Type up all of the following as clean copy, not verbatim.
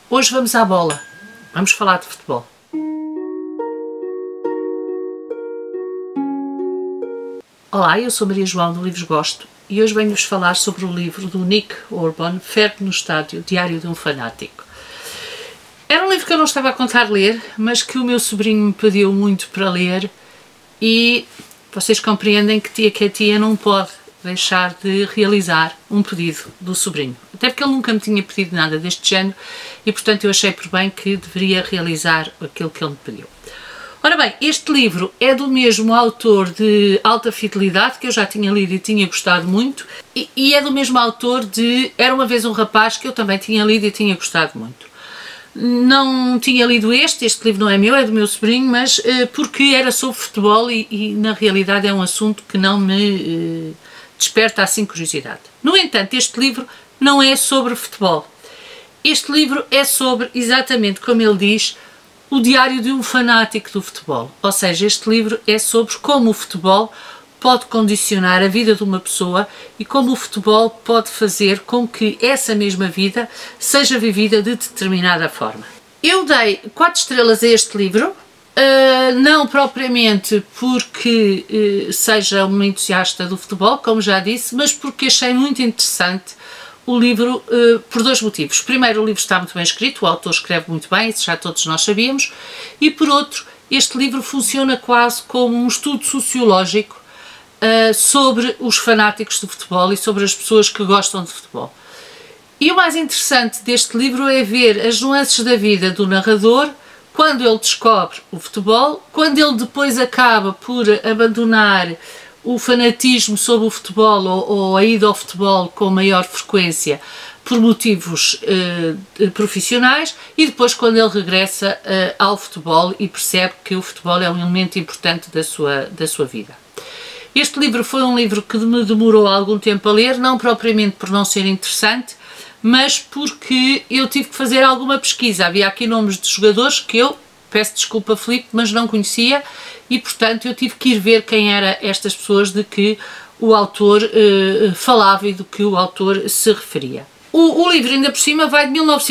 Hoje vamos à bola, vamos falar de futebol. Olá, eu sou Maria João do Livros Gosto e hoje venho-vos falar sobre o livro do Nick Hornby, Ferro no Estádio, Diário de um Fanático. Era um livro que eu não estava a contar ler, mas que o meu sobrinho me pediu muito para ler e vocês compreendem que a tia não pode deixar de realizar um pedido do sobrinho. Até porque ele nunca me tinha pedido nada deste género e, portanto, eu achei por bem que deveria realizar aquilo que ele me pediu. Ora bem, este livro é do mesmo autor de Alta Fidelidade, que eu já tinha lido e tinha gostado muito, e é do mesmo autor de Era uma Vez um Rapaz, que eu também tinha lido e tinha gostado muito. Não tinha lido este livro não é meu, é do meu sobrinho, mas porque era sobre futebol e na realidade é um assunto que não me desperta assim curiosidade. No entanto, este livro não é sobre futebol. Este livro é sobre, exatamente como ele diz, o diário de um fanático do futebol. Ou seja, este livro é sobre como o futebol pode condicionar a vida de uma pessoa e como o futebol pode fazer com que essa mesma vida seja vivida de determinada forma. Eu dei 4 estrelas a este livro, não propriamente porque seja uma entusiasta do futebol, como já disse, mas porque achei muito interessante o livro por 2 motivos. Primeiro, o livro está muito bem escrito, o autor escreve muito bem, isso já todos nós sabíamos, e por outro, este livro funciona quase como um estudo sociológico sobre os fanáticos do futebol e sobre as pessoas que gostam de futebol. E o mais interessante deste livro é ver as nuances da vida do narrador quando ele descobre o futebol, quando ele depois acaba por abandonar o fanatismo sobre o futebol ou a ida ao futebol com maior frequência por motivos profissionais e depois quando ele regressa ao futebol e percebe que o futebol é um elemento importante da sua vida. Este livro foi um livro que me demorou algum tempo a ler, não propriamente por não ser interessante, mas porque eu tive que fazer alguma pesquisa. Havia aqui nomes de jogadores que eu, peço desculpa Filipe, mas não conhecia e, portanto, eu tive que ir ver quem eram estas pessoas de que o autor falava e do que o autor se referia. O livro, ainda por cima, vai de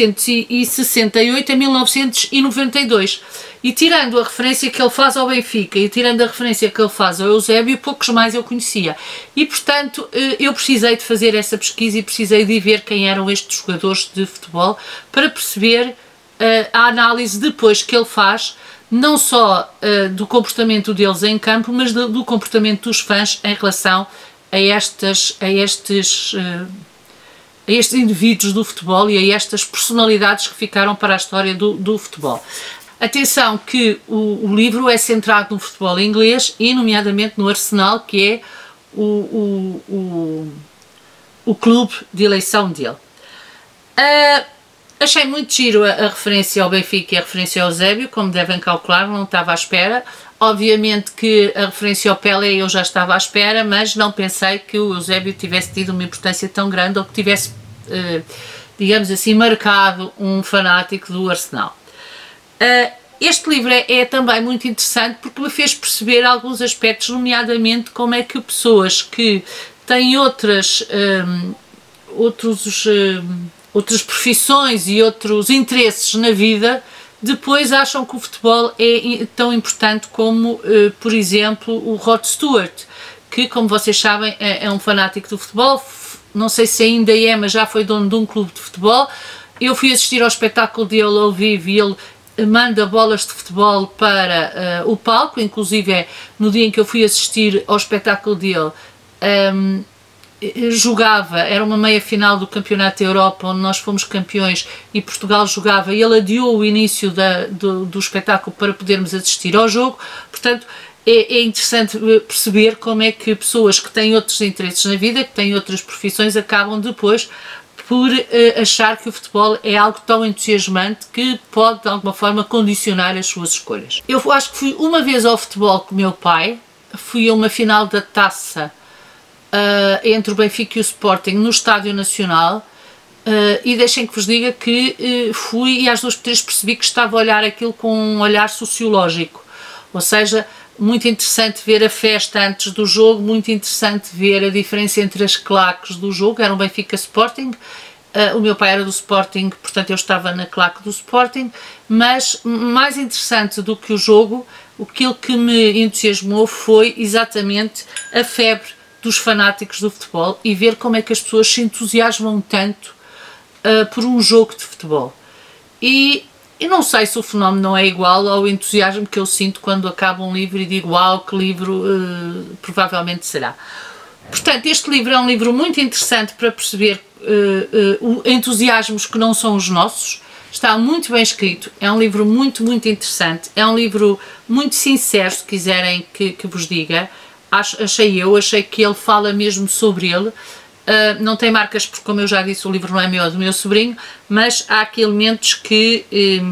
1968 a 1992 e tirando a referência que ele faz ao Benfica e tirando a referência que ele faz ao Eusébio, poucos mais eu conhecia. E, portanto, eu precisei de fazer essa pesquisa e precisei de ver quem eram estes jogadores de futebol para perceber a análise depois que ele faz, não só do comportamento deles em campo, mas do comportamento dos fãs em relação a estes indivíduos do futebol e a estas personalidades que ficaram para a história do futebol. Atenção que o livro é centrado no futebol inglês e nomeadamente no Arsenal, que é o clube de eleição dele. Achei muito giro a referência ao Benfica e a referência ao Eusébio, como devem calcular, não estava à espera. Obviamente que a referência ao Pelé eu já estava à espera, mas não pensei que o Eusébio tivesse tido uma importância tão grande ou que tivesse, digamos assim, marcado um fanático do Arsenal. Este livro é também muito interessante porque me fez perceber alguns aspectos, nomeadamente como é que pessoas que têm outras profissões e outros interesses na vida depois acham que o futebol é tão importante como, por exemplo, o Rod Stewart, que, como vocês sabem, é um fanático do futebol, não sei se ainda é, mas já foi dono de um clube de futebol. Eu fui assistir ao espetáculo dele ao vivo e ele manda bolas de futebol para o palco, inclusive no dia em que eu fui assistir ao espetáculo dele, jogava, era uma meia-final do Campeonato da Europa, onde nós fomos campeões e Portugal jogava, e ele adiou o início do espetáculo para podermos assistir ao jogo. Portanto, é interessante perceber como é que pessoas que têm outros interesses na vida, que têm outras profissões, acabam depois por achar que o futebol é algo tão entusiasmante que pode, de alguma forma, condicionar as suas escolhas. Eu acho que fui uma vez ao futebol com o meu pai, fui a uma final da taça entre o Benfica e o Sporting no Estádio Nacional e deixem que vos diga que fui e às 2 por 3 percebi que estava a olhar aquilo com um olhar sociológico, ou seja, muito interessante ver a festa antes do jogo, muito interessante ver a diferença entre as claques do jogo, era um Benfica Sporting, O meu pai era do Sporting, portanto eu estava na claque do Sporting, mas mais interessante do que o jogo, aquilo que me entusiasmou foi exatamente a febre dos fanáticos do futebol e ver como é que as pessoas se entusiasmam tanto por um jogo de futebol. E eu não sei se o fenómeno não é igual ao entusiasmo que eu sinto quando acaba um livro e digo, uau, que livro provavelmente será. Portanto, este livro é um livro muito interessante para perceber entusiasmos que não são os nossos. Está muito bem escrito, é um livro muito interessante, é um livro muito sincero, se quiserem que vos diga. Achei que ele fala mesmo sobre ele. Não tem marcas, porque como eu já disse, o livro não é meu, é do meu sobrinho, mas há aqui elementos que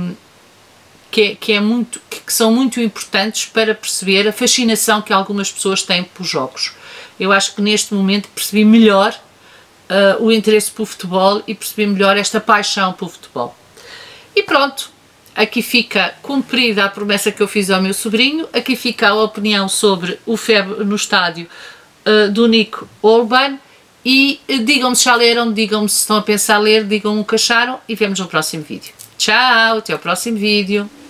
são muito importantes para perceber a fascinação que algumas pessoas têm por jogos. Eu acho que neste momento percebi melhor o interesse pelo futebol e percebi melhor esta paixão pelo futebol. E pronto, aqui fica cumprida a promessa que eu fiz ao meu sobrinho, aqui fica a opinião sobre o febre no estádio do Nick Orban, e digam-me se já leram, digam-me se estão a pensar ler, digam-me o que acharam e vemos no próximo vídeo. Tchau, até ao próximo vídeo.